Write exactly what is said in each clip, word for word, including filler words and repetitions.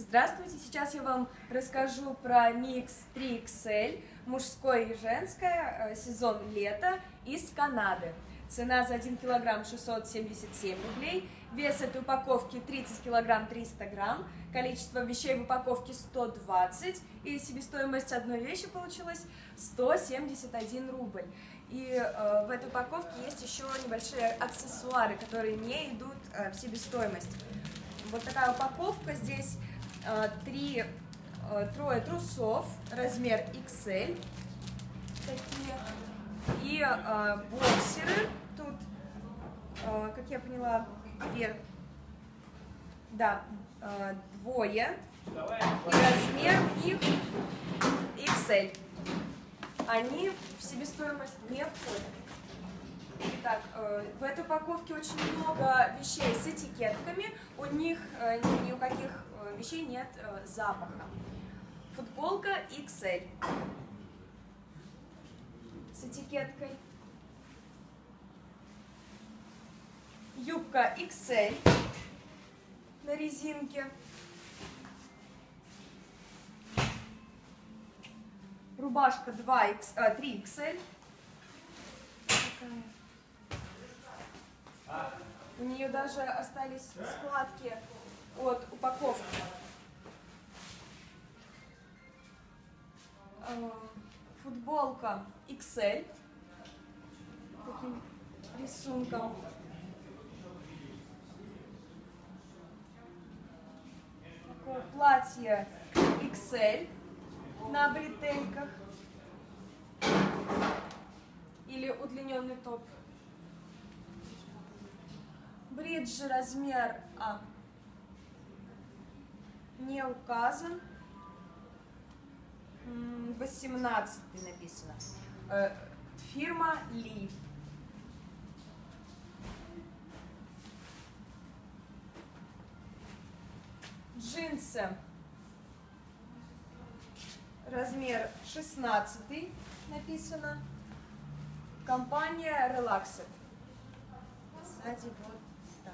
Здравствуйте! Сейчас я вам расскажу про микс три икс эль, мужское и женское, сезон лета, из Канады. Цена за один килограмм шестьсот семьдесят семь рублей, вес этой упаковки тридцать килограмм триста грамм, количество вещей в упаковке сто двадцать, и себестоимость одной вещи получилась сто семьдесят один рубль. И э, в этой упаковке есть еще небольшие аксессуары, которые не идут э, в себестоимость. Вот такая упаковка, здесь э, три, э, трое трусов, размер икс эль, такие, и э, боксеры, тут, э, как я поняла, две, да, э, двое, и размер их икс эль. Они в себестоимость не входят. Итак, в этой упаковке очень много вещей с этикетками, у них ни у каких вещей нет запаха. Футболка икс эль с этикеткой. Юбка икс эль на резинке. Рубашка три икс эль. У нее даже остались складки от упаковки. Футболка икс эль таким рисунком. Такое платье икс эль на бретельках или удлиненный топ. Бриджи размер А не указан. восемнадцатый написано. Фирма Ли. Джинсы. Размер шестнадцатый написано. Компания Relaxed. Сзади вот так.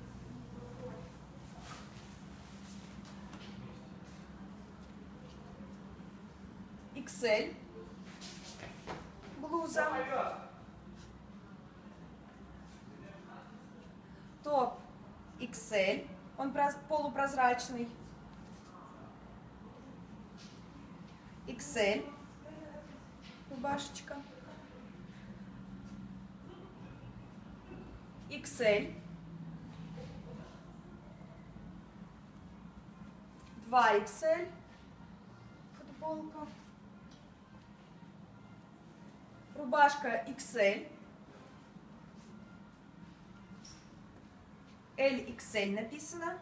икс эль. Блуза. Топ икс эль. Он полупрозрачный. икс эль. Рубашечка. икс эль. два икс эль. Футболка. Рубашка икс эль. эль икс эль написано.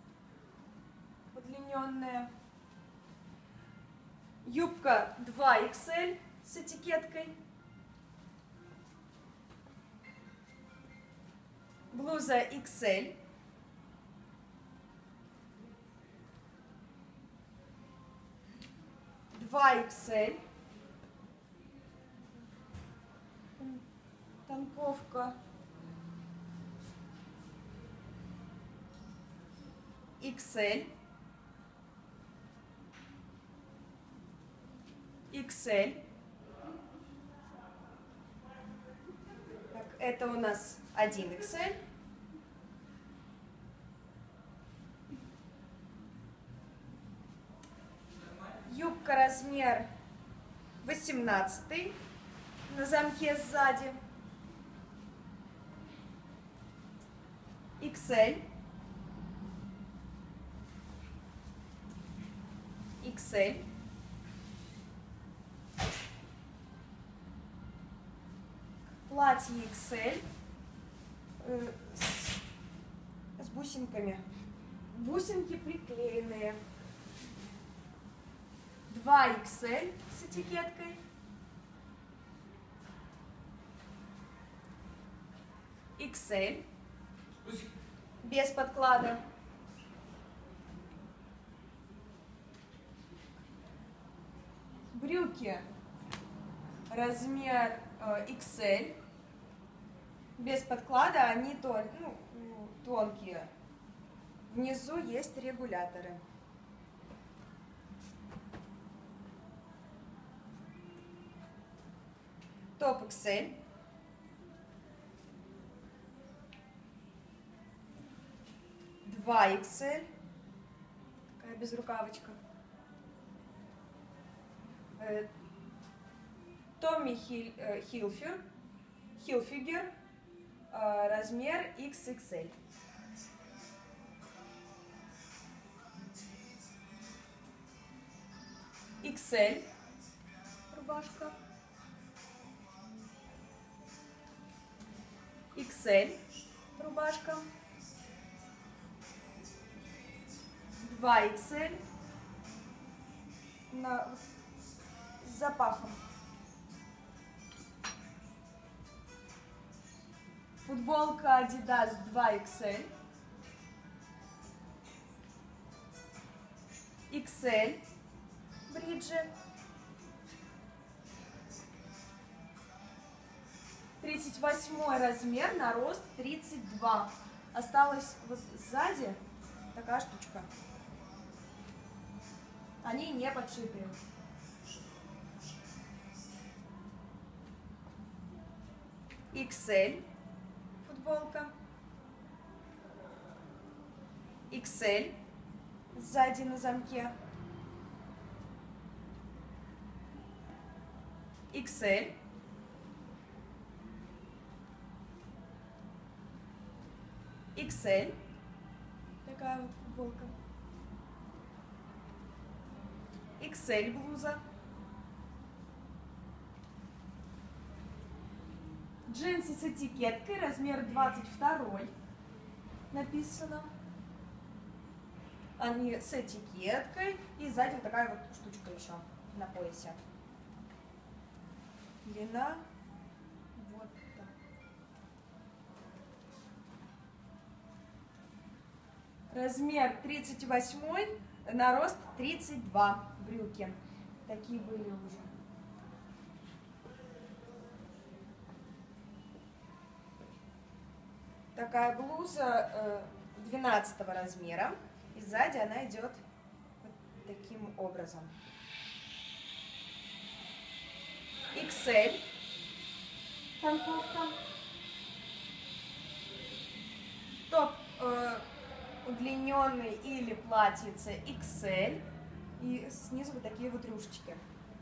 Удлиненная. Юбка два икс эль с этикеткой. Блуза икс эль. два икс эль. Танковка. икс эль. икс эль. Так, это у нас один икс эль. Юбка размер восемнадцатый на замке сзади. икс эль. икс эль. Платье икс эль э, с, с бусинками. Бусинки приклеенные. два икс эль с этикеткой. икс эль. Без подклада. Брюки размер э, икс эль. Без подклада, они тон, ну, тонкие. Внизу есть регуляторы. Топ икс эль. два икс эль. Такая безрукавочка. Томми Хилфер, Хилфигер, размер икс икс эль. икс эль рубашка. икс эль рубашка. два икс эль на, с запахом. Футболка Adidas два икс эль. икс эль бриджи. тридцать восьмой размер на рост тридцать два. Осталась вот сзади такая штучка. Они не подшитые. икс эль футболка. икс эль сзади на замке. икс эль. икс эль. Такая вот футболка. икс эль блуза. Джинсы с этикеткой, размер двадцать два. Написано. Они с этикеткой. И сзади вот такая вот штучка еще на поясе. Длина. Вот так. Размер тридцать восьмой, на рост тридцать два. Брюки. Такие были уже. Такая блуза двенадцатого размера. И сзади она идет вот таким образом. икс эль. Танковка. Топ э, удлиненный или платьице икс эль. И снизу вот такие вот рюшечки.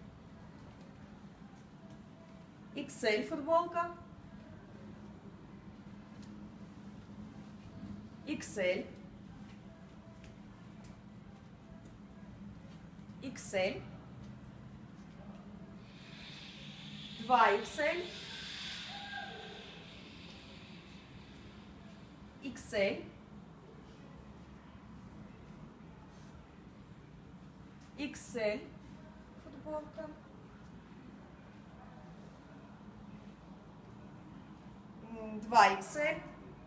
икс эль футболка. икс эль. икс эль. два икс эль. икс эль. икс эль футболка. два икс эль.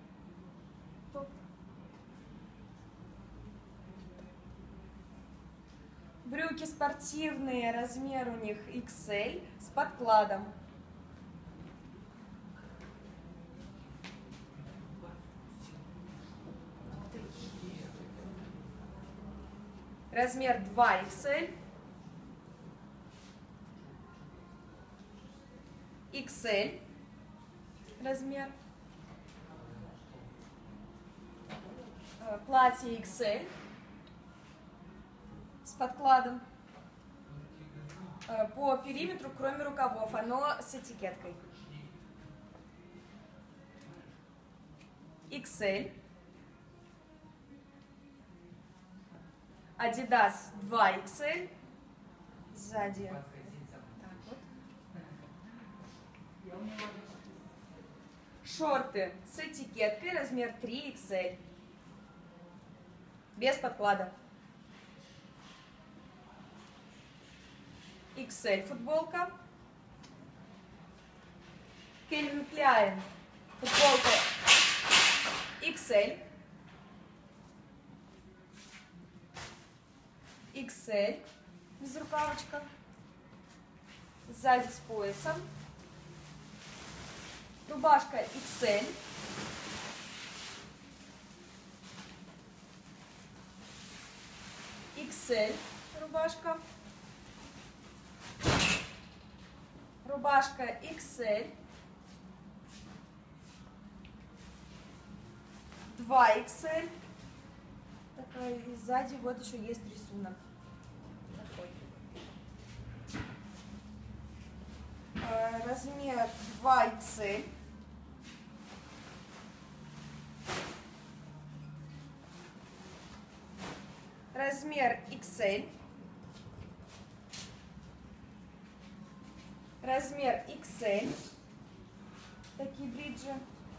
Брюки спортивные, размер у них икс эль с подкладом. Размер два икс эль. икс эль размер. Платье икс эль. С подкладом по периметру, кроме рукавов, оно с этикеткой. икс эль. Adidas два икс эль. Сзади. Так вот. Шорты с этикеткой, размер три икс эль. Без подклада. икс эль футболка. Кельвин Кляйн футболка икс эль. икс эль безрукавочка. Сзади с поясом. Рубашка икс эль. икс эль рубашка. Рубашка икс эль. два икс эль. Такой, и сзади вот еще есть рисунок. Такой. Размер два икс эль. Размер икс эль. Размер икс эль. Такие бриджи.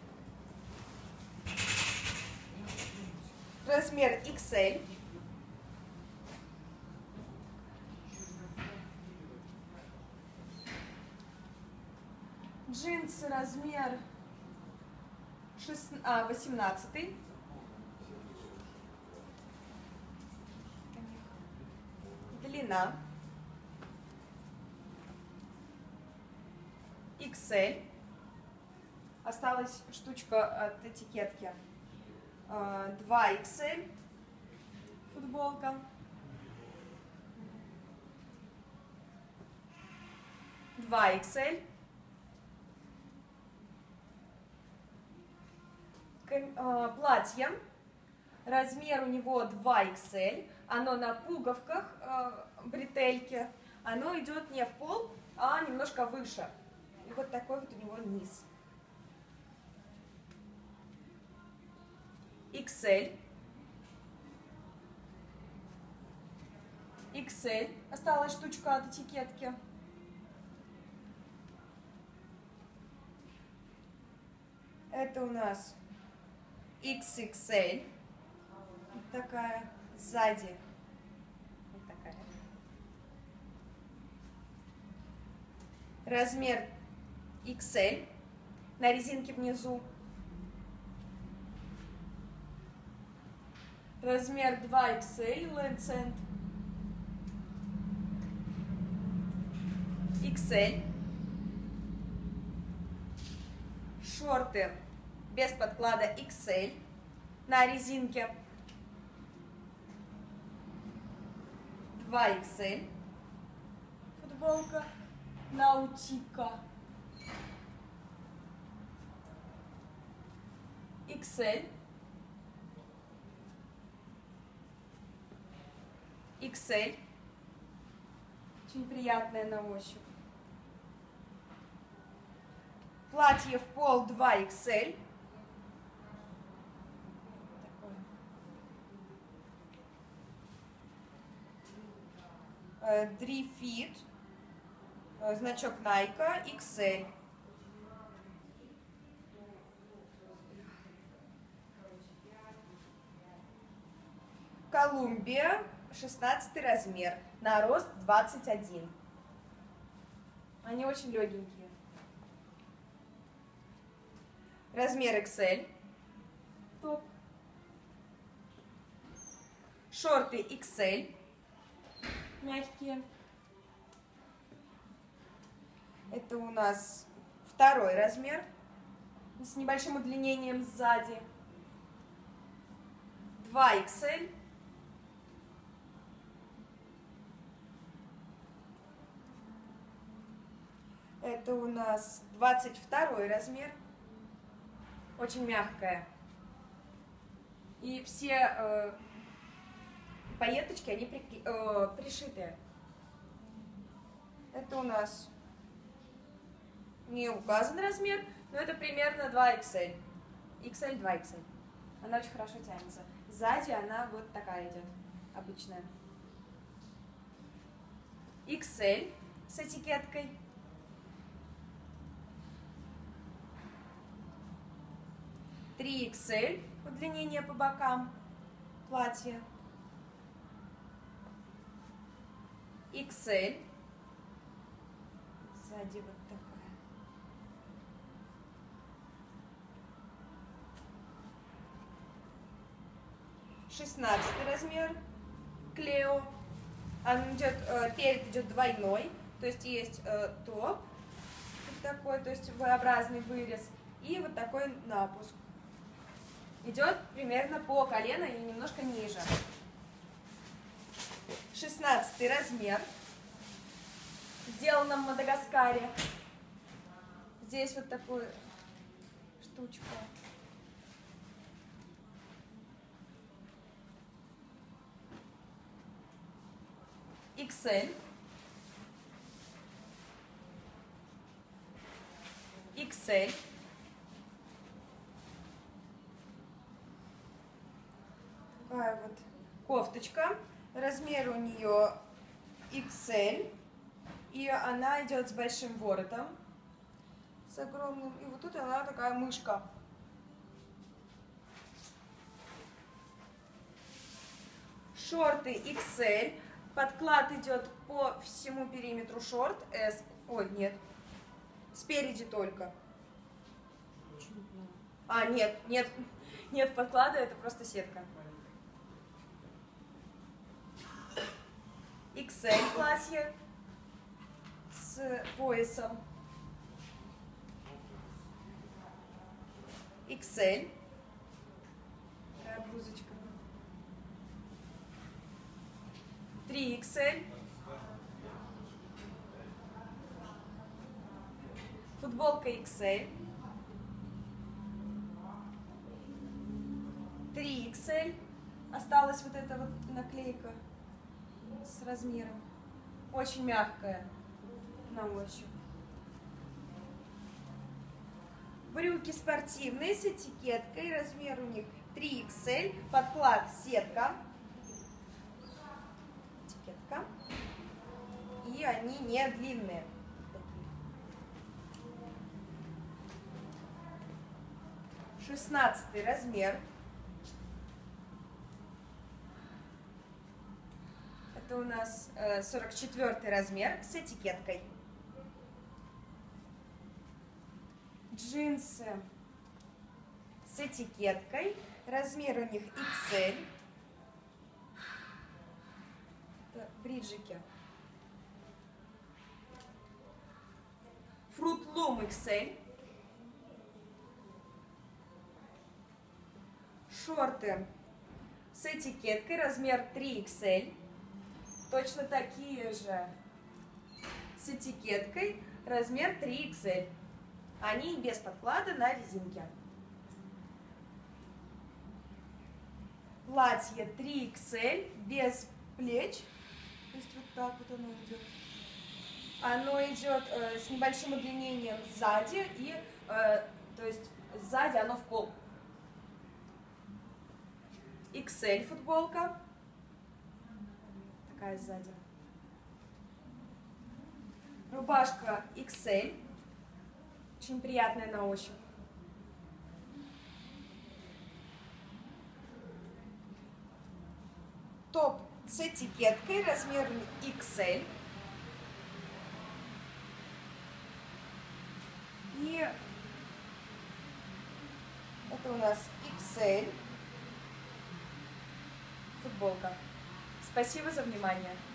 Размер икс эль. Джинсы размер восемнадцать. Длина икс эль. Осталась штучка от этикетки. два икс эль футболка. два икс эль. Платье. Размер у него два икс эль. Оно на пуговках, бретельки. Оно идет не в пол, а немножко выше. И вот такой вот у него низ. икс эль. икс эль. Осталась штучка от этикетки. Это у нас икс икс эль. Вот такая сзади. Вот такая. Размер икс эль. На резинке внизу. Размер два икс эль. Лэнцент. икс эль. Шорты без подклада икс эль. На резинке. два икс эль. Футболка Наутика. икс эль. икс эль. Очень приятная на ощупь. Платье в пол два икс эль. Дрифит. Значок Nike икс эль. Колумбия, шестнадцатый размер, на рост двадцать один. Они очень легенькие. Размер икс эль. Топ. Шорты икс эль. Мягкие. Это у нас второй размер с небольшим удлинением сзади. два икс эль. Это у нас двадцать второй размер. Очень мягкая. И все э, пайеточки, они при, э, пришитые. Это у нас не указан размер, но это примерно два икс эль. икс эль, два икс эль. Она очень хорошо тянется. Сзади она вот такая идет, обычная. икс эль с этикеткой. три икс эль, удлинение по бокам платья. икс эль. Сзади вот такая. шестнадцатый размер. Клео. Он идет, э, перед идет двойной. То есть есть э, топ. Вот такой, то есть V-образный вырез. И вот такой напуск. Идет примерно по колено и немножко ниже. шестнадцатый размер. Сделано в Мадагаскаре. Здесь вот такую штучку. икс эль. икс эль. Такая вот кофточка. Размер у нее икс эль. И она идет с большим воротом. С огромным. И вот тут она такая мышка. Шорты икс эль. Подклад идет по всему периметру шорт. S. Ой, нет. Спереди только. А, нет, нет. Нет подклада, это просто сетка. икс эль платье с поясом. икс эль. Такая блузочка. три икс эль. Футболка икс эль. три икс эль. Осталась вот эта вот наклейка с размером. Очень мягкая на ощупь. Брюки спортивные с этикеткой. Размер у них три икс эль. Подклад сетка. Этикетка. И они не длинные. шестнадцатый размер. Это у нас сорок четвёртый размер с этикеткой. Джинсы с этикеткой. Размер у них икс эль. Это бриджики. Fruit Loom икс эль. Шорты с этикеткой. Размер три икс эль. Точно такие же с этикеткой. Размер три икс эль. Они без подклада на резинке. Платье три икс эль без плеч. То есть вот так вот оно идет. Оно идет э, с небольшим удлинением сзади. И э, то есть сзади оно в пол. икс эль футболка. Такая сзади. Рубашка икс эль. Очень приятная на ощупь. Топ с этикеткой. Размер икс эль. И это у нас икс эль. Футболка. Спасибо за внимание.